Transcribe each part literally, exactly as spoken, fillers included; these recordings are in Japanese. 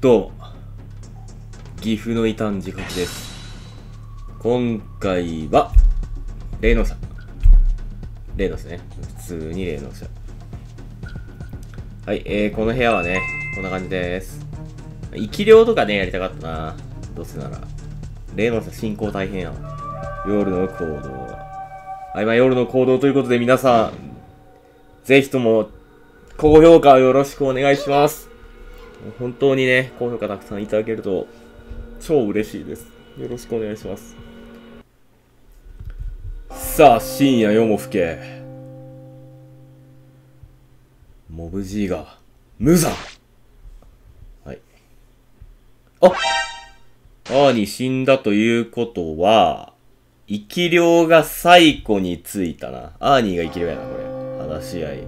どうも岐阜の異端自覚です。今回は霊能者霊能者ね、普通に霊能者。はい、えー、この部屋はねこんな感じです。生き量とかねやりたかったな。どうせなら霊能者進行大変やわ。夜の行動はい、まあ夜の行動ということで、皆さんぜひとも高評価をよろしくお願いします。本当にね、高評価たくさんいただけると超嬉しいです。よろしくお願いします。さあ、深夜夜も更け。モブ G が無残。はい。あアーニー死んだということは、生き量が最古についたな。アーニーが生き量やな、これ。話し合い。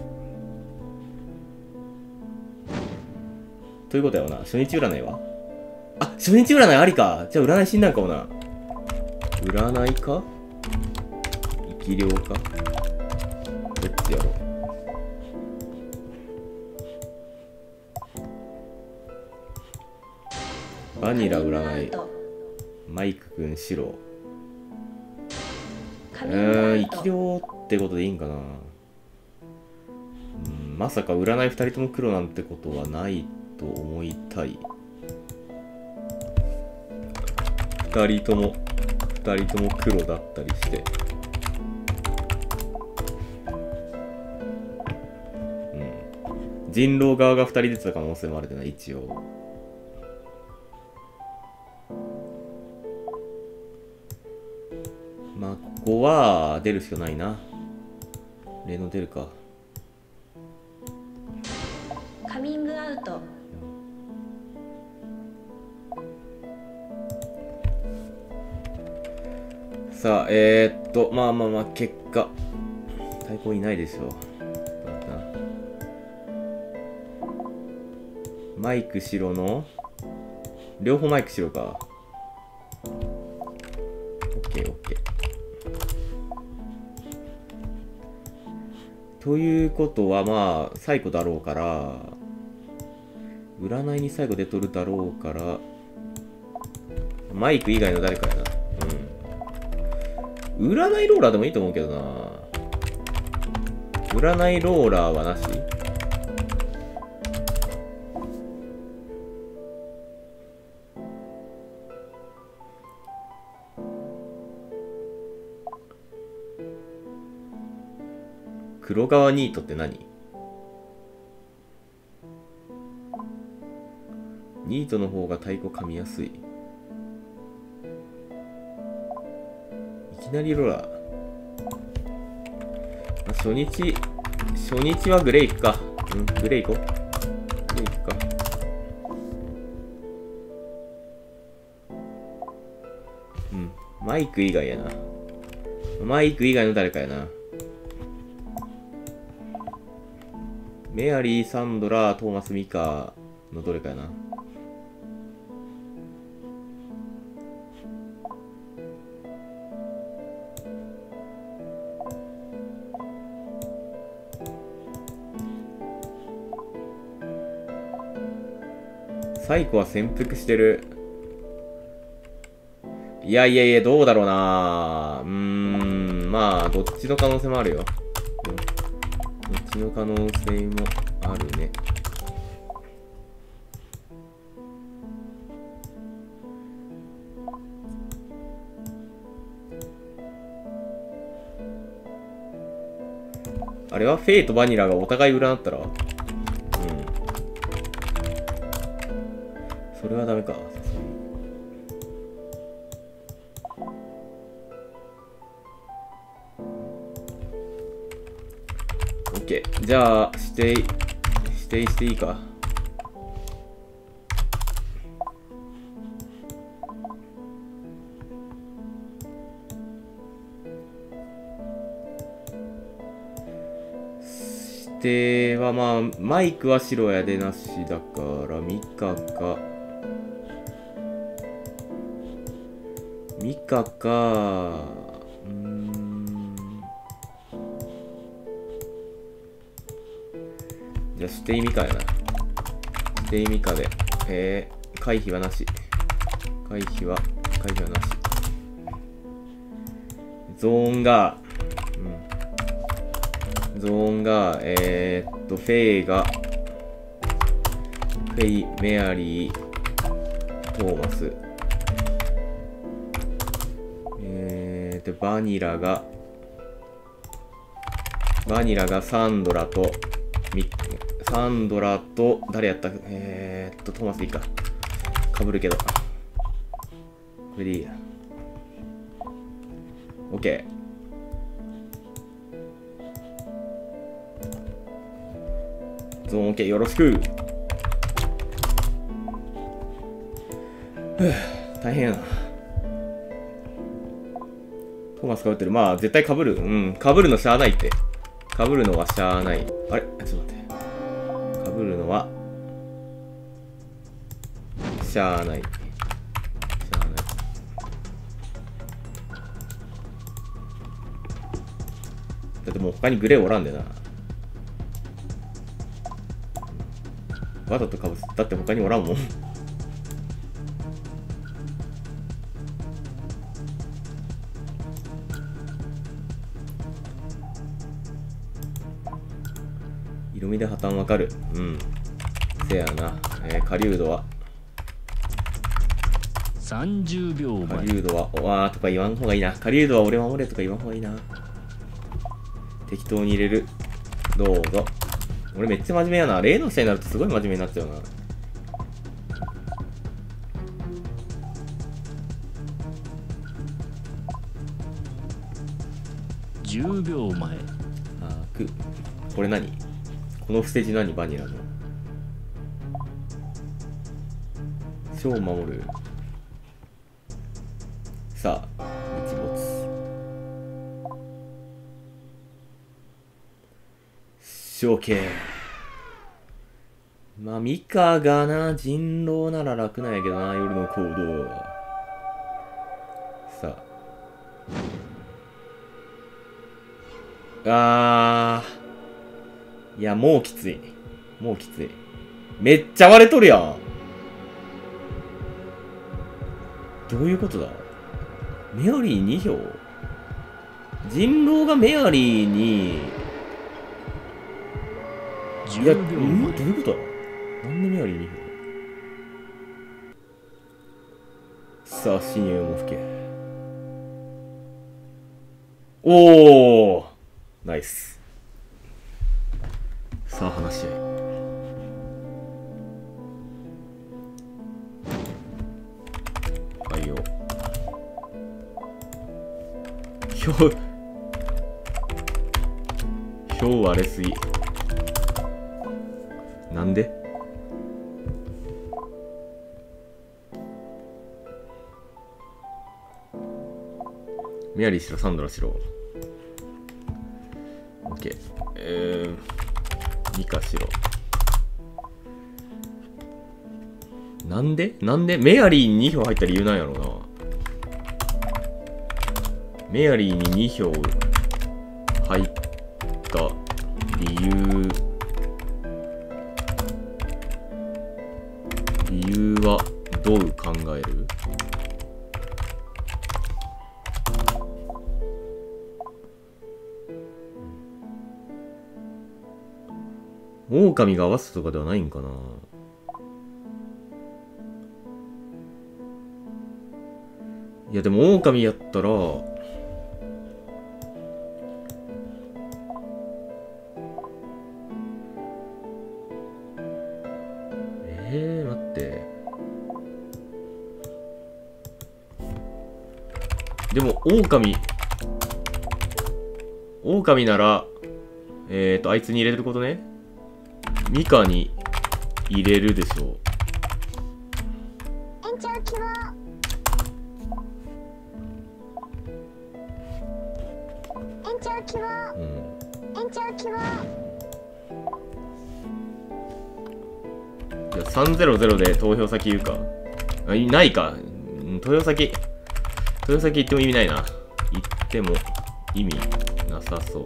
ということやわな。初日占いはあ、初日占いありか。じゃあ占い死んだんかもな。占いか生き量かどっちやろう。バニラ占い。マイクくん白。うーん、生き量ってことでいいんかな。うん、まさか占い二人とも黒なんてことはないと思いたい。二人とも二人とも黒だったりして、うん、人狼側が二人出てた可能性もあるでな、一応。まあここは出るしかないな。霊能出るか。 カミングアウト。 さあ、えー、っと、まあまあまあ、結果。対抗いないでしょう。マイク白の両方マイク白か。オッケーオッケー。ということは、まあ、最後だろうから、占いに最後で取るだろうから、マイク以外の誰かやな。うん。占いローラーでもいいと思うけどな。占いローラーはなし？黒川ニートって何？ニートの方が太鼓噛みやすい。いきなりローラー。まあ、初日、初日はグレイ行くか。うん、グレイ行こう。グレイ行くか。うん、マイク以外やな。マイク以外の誰かやな。メアリー、サンドラ、トーマス、ミカのどれかやな。サイコは潜伏してる。いやいやいや、どうだろうな。うーん、まあ、どっちの可能性もあるよ。どっちの可能性もあるね。あれはフェイとバニラがお互い占ったら、うん。それはダメか。オッケー。じゃあ、指定、指定していいか。指定はまあ、マイクは白やでなしだから、ミカか。ミカか。うーん。じゃあ、指定ミカやな。指定ミカで。 えー、回避はなし。回避は、回避はなし。ゾーンが、うん。ゾーンが、えー、っと、フェイが、フェイ、メアリー、トーマス。えー、っと、バニラが、バニラがサンドラと、ミサンドラと、誰やったえー、っと、トーマスでいいか。かぶるけど。これでいいや。OK。ゾーン OK。よろしく。ふぅ、大変やな。トーマスかぶってる。まあ、絶対かぶる。うん、かぶるのしゃあないって。かぶるのはしゃあない。あれちょっと待って。かぶるのは、しゃあない。しゃあない。だってもう他にグレーおらんでな。わざとかぶす。だって他におらんもん。色味で破綻わかる。うん。せやな。えー、狩人は。 さんじゅうびょうまえ。 狩人は、おわーとか言わん方がいいな。狩人は俺守れとか言わん方がいいな。適当に入れる。どうぞ。俺めっちゃ真面目やな。例の下になるとすごい真面目になっちゃうな。 じゅうびょうまえ。 あーく。これ何？この伏せ字何？バニラの。書を守る。さあ、日没。処刑。まあ、ミカがな、人狼なら楽なんやけどな、夜の行動。さあ。あー。いや、もうきつい。もうきつい。めっちゃ割れとるやん。どういうことだ？メアリーに票？人狼がメアリーに、いや、うん、どういうことだ？なんでメアリーに票？さあ、深夜も吹け。おー！ナイス。さあ、話し合い。はいよ。ひょう、ひょう割れすぎ。なんで？メアリーしろ、サンドラしろ。オッケー。えー、ミカしろ。なんでなんでメアリーにに票入った理由なんやろうな。メアリーにに票入った理由、理由はどう考える？狼が合わせたとかではないんかな。いやでも狼やったらえー、待ってでも狼狼ならえーとあいつに入れることね。ミカに入れるでしょう。 延長希望。延長希望。 うん。 延長希望。 じゃあさんぜろぜろで投票先言うか。あ、いないか。うん、投票先。投票先言っても意味ないな。言っても意味なさそう。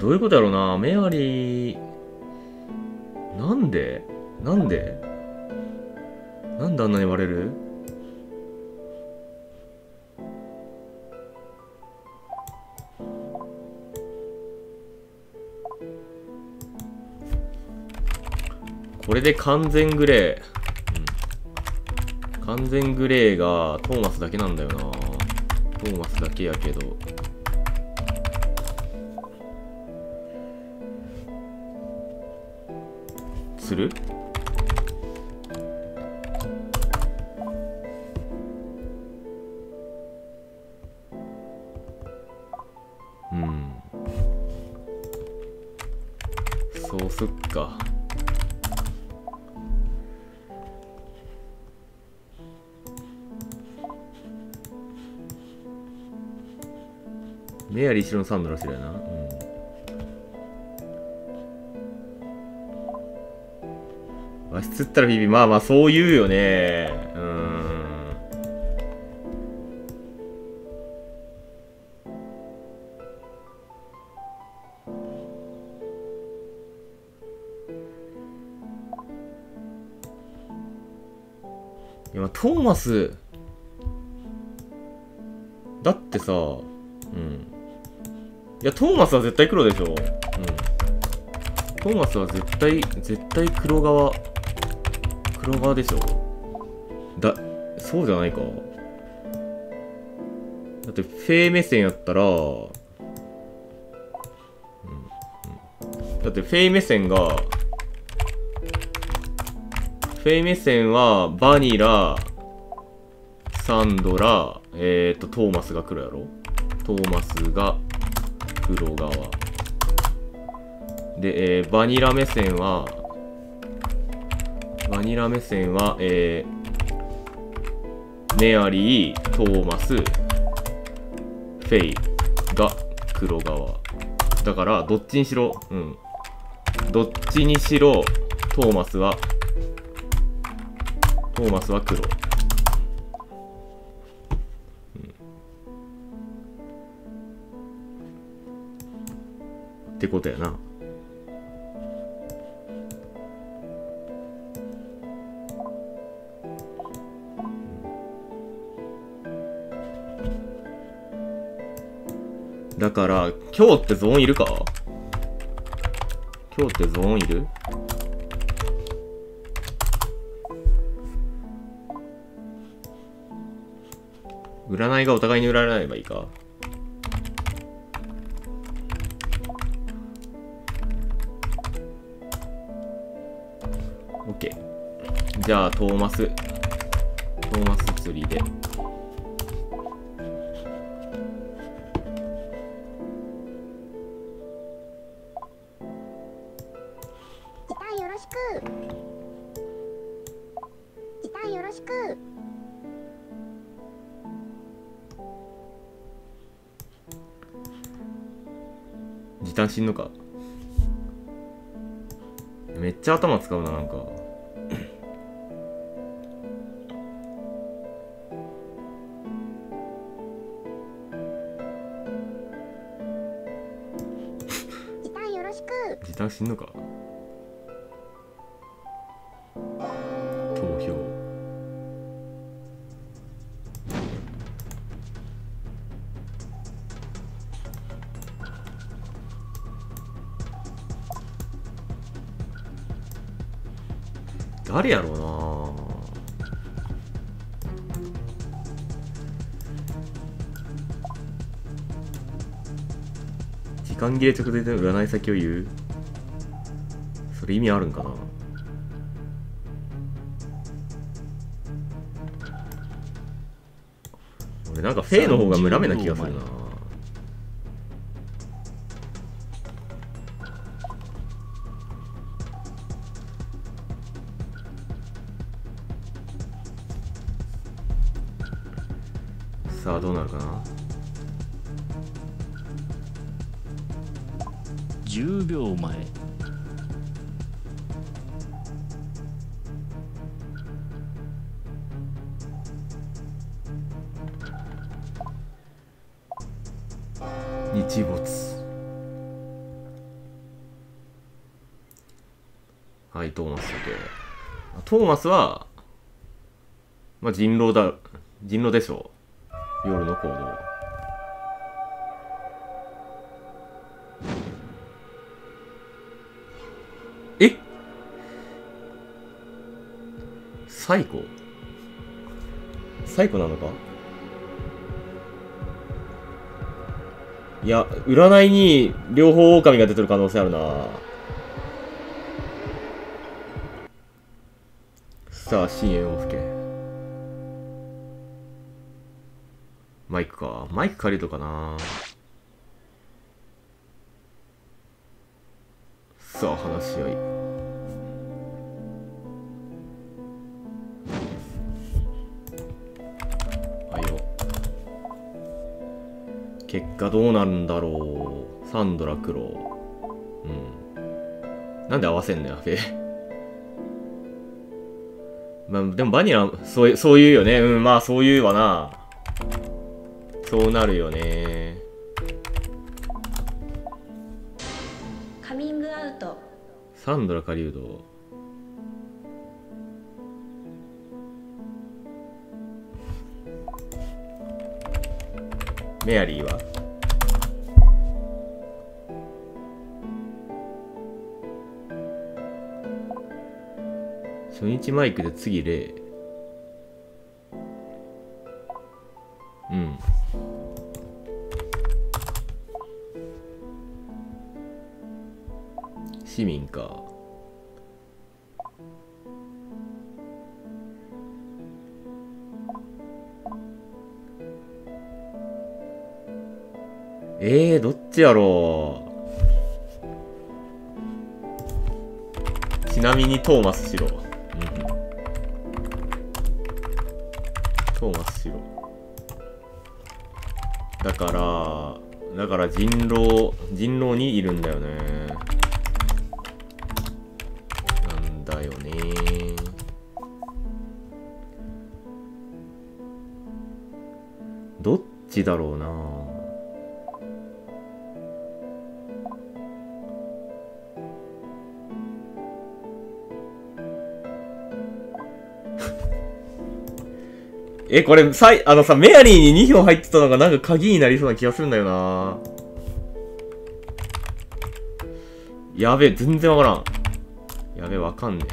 どういうことやろうな。メアリー、なんでなんでなんであんなに割れる？これで完全グレー、うん、完全グレーがトーマスだけなんだよな。トーマスだけやけど、する？うん、そうすっか。メアリー白のサンドラ白やな。うん。和室ったらビビ、まあまあそう言うよね。うーん。いや、トーマスだってさ、うん。いや、トーマスは絶対黒でしょ。うん。トーマスは絶対、絶対黒側。黒側でしょ。だ、そうじゃないか。だってフェイ目線やったら、うんうん、だってフェイ目線が、フェイ目線はバニラ、サンドラ、えっと、トーマスが黒やろ。トーマスが黒側。で、えー、バニラ目線は、バニラ目線は、えー、メアリー、トーマス、フェイが黒側。だから、どっちにしろ、うん。どっちにしろ、トーマスは、トーマスは黒。うん、ってことやな。だから、今日ってゾーンいるか？今日ってゾーンいる？占いがお互いに占えばいいか？オッケー。じゃあ、トーマス。トーマス釣りで。時短しんのか。めっちゃ頭使うな、なんか。 時短よろしく。 時短しんのか。投票。誰やろうな。時間切れ直前で占い先を言う？それ意味あるんかな。俺なんかフェイの方が村目な気がするな。さあどうなるかな。 じゅうびょうまえ。 日没。 はい、トーマスだけ。トーマスは、まあ、人狼だ、人狼でしょう。夜の行動。えサイコサイコなのか。いや、占いに両方狼が出てる可能性あるな。さあ、新猿之助。マイクか。マイク借りるとかな。さあ、話し合い。はいよ。結果どうなるんだろう。サンドラ黒。うん。なんで合わせんのやべえ。まあ、でもバニラ、そう、そう言うよね。うん、まあそう言うわな。そうなるよね。 カミングアウト。 サンドラ狩人。メアリーは初日マイクで次レイ。うん。市民か。えー、どっちやろう。ちなみにトーマスしろ。うん。トーマスしろ。だから、だから人狼、人狼にいるんだよね。なんだよね。どっちだろうな。え、これ、さい、あのさ、メアリーににひょう入ってたのがなんか鍵になりそうな気がするんだよな。やべえ、全然わからん。やべえ、わかんね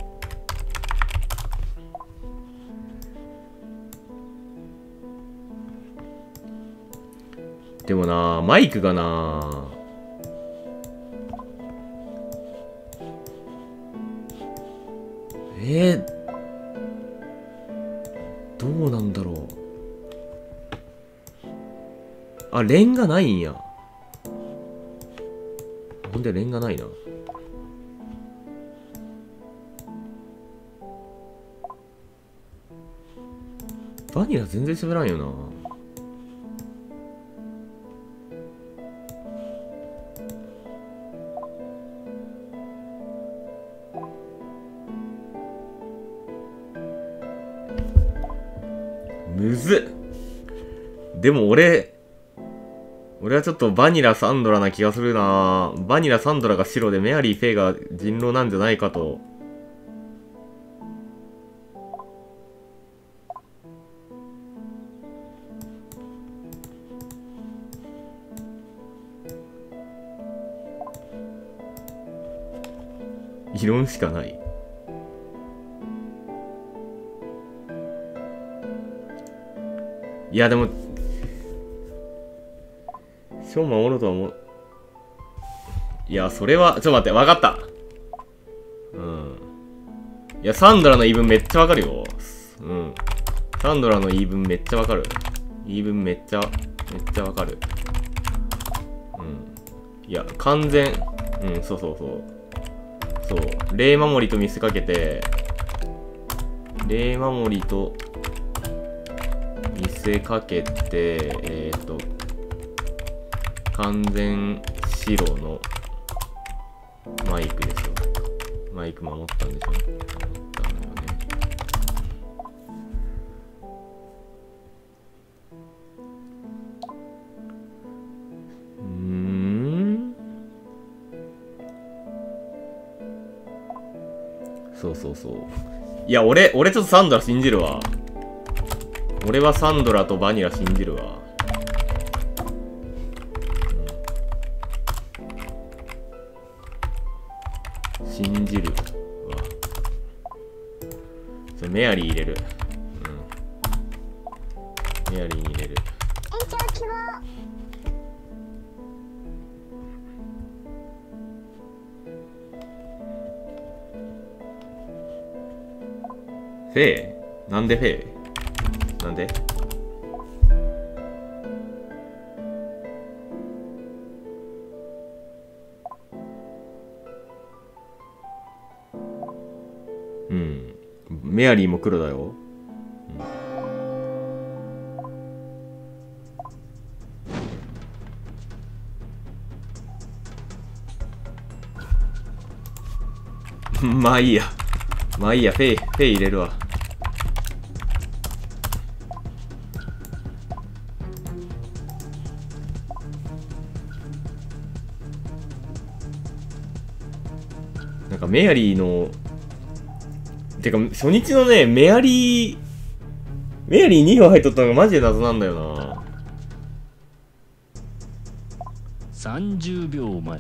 え。でもな、マイクがな、えー、どうなんだろう。あ、レンガないんや。ほんでレンガないな。バニラ全然喋らんよな。むずっ。でも俺、俺はちょっとバニラサンドラな気がするな。バニラサンドラが白でメアリー・フェイが人狼なんじゃないかと。異論しかない。いやでも超守ろうとは思う。いやそれはちょっと待って、分かった。うん。いやサンドラの言い分めっちゃわかるよ。うん。サンドラの言い分めっちゃわかる。言い分めっちゃめっちゃわかる。うん。いや完全、うん、そうそうそうそう、霊守りと見せかけて、霊守りと見せかけて、えっと完全白のマイクですよ。マイク守ったんでしょ。守ったんだよね。うーん。 そうそうそう。いや、俺、俺ちょっとサンドラ信じるわ。俺はサンドラとバニラ信じるわ。うん、信じるわ。それメアリー入れる。うん。メアリーに入れる。フェイ？なんでフェイ？なんで？うん。メアリーも黒だよ。うん、まあいいや。まあいいや。フェイ、フェイ入れるわ。なんかメアリーのてか初日のねメアリーメアリーに票入っとったのがマジで謎なんだよな。 さんじゅうびょうまえ。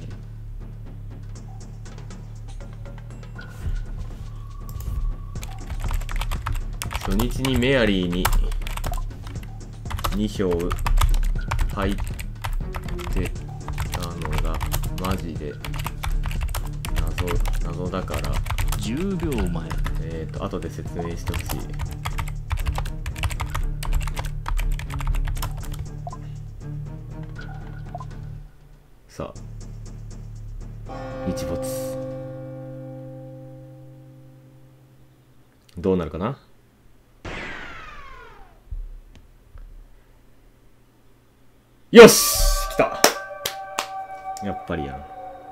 初日にメアリーにに票入ってたのがマジで謎謎だからじゅうびょうまえ。 えっと後で説明してほしい。さあ日没どうなるかな。よし来た。やっぱりや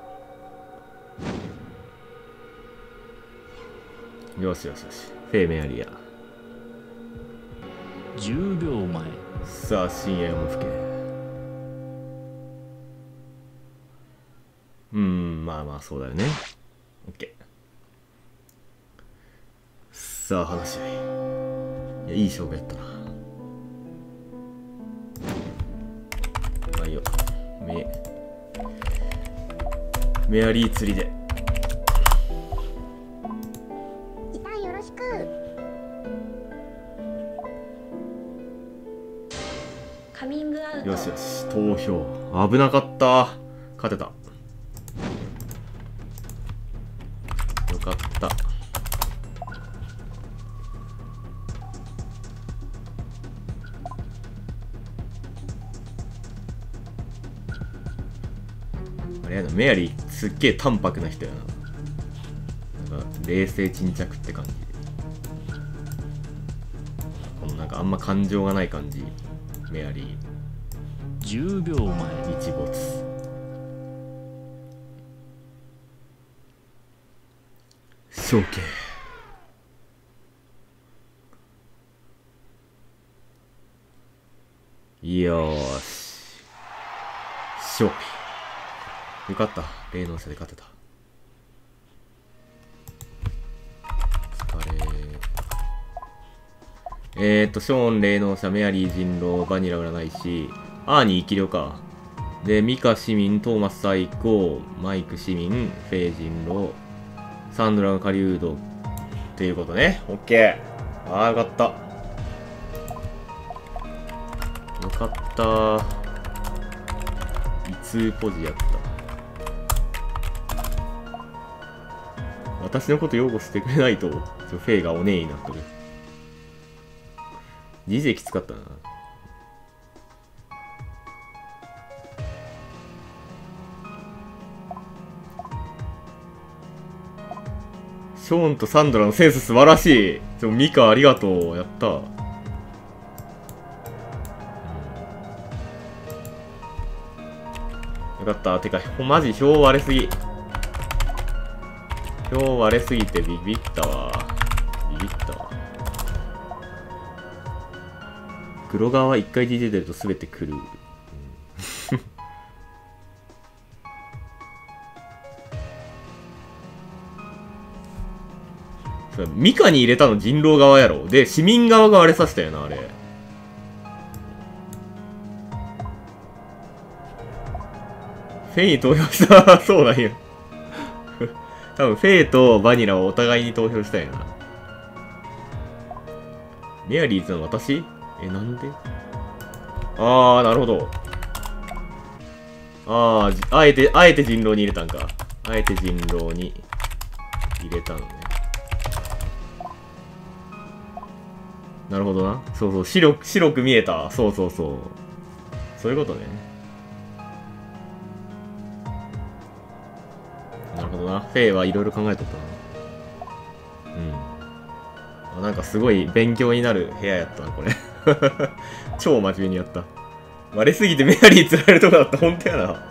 ん。よしよしよしフェイメアリア。 じゅうびょうまえ。 さあ深夜も更け。うーんまあまあそうだよね。オッケー。さあ話し合い。いやいい勝負やったな。まあいいよ。メメアリー釣りで時間よろしく。カミングアウト。 よしよし投票危なかった。勝てた。よかった。あれやなメアリーすっげえ淡白な人やな。なんか冷静沈着って感じ。このなんかあんま感情がない感じ。メアリーじゅうびょうまえ。 日没。象形よーし勝利。よかった霊能者で勝てた。お疲れ。えーっとショーン霊能者、メアリー人狼、バニラ占い師、アーニー生き量か。でミカ市民、トーマス最高、マイク市民、フェイ人狼、サンドラの狩人っていうことね。オッケー。ああよかった。よかったー。いつポジやった。私のこと擁護してくれないとフェイがお姉になっとる。人生きつかったな。ショーンとサンドラのセンス素晴らしい。ちょミカありがとう。やった。よかった。てかマジ票割れすぎ。票割れすぎてビビったわ。ビビったわ。黒側は一回 ディージェー 出ると全て来る。 それミカに入れたの人狼側やろ。で、市民側が割れさせたよな、あれ。フェイに投票した。そうなんや。多分フェイとバニラはお互いに投票したよな。メアリーズの私？え、なんで？あー、なるほど。あー、あえて、あえて人狼に入れたんか。あえて人狼に入れたのね。なるほどな。そうそう、白く、白く見えた。そうそうそう。そういうことね。なるほどな。フェイはいろいろ考えとったな。うん。あ、なんかすごい勉強になる部屋やったな、これ。超真面目にやった。割れすぎてメアリー釣られるとこだった。ほんとやな。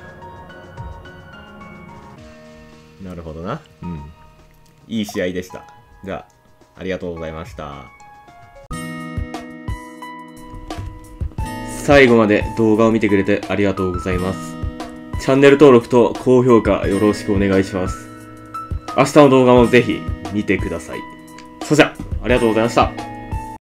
なるほどな。うん。いい試合でした。じゃあ、ありがとうございました。最後まで動画を見てくれてありがとうございます。チャンネル登録と高評価よろしくお願いします。明日の動画もぜひ見てください。それじゃ、ありがとうございました。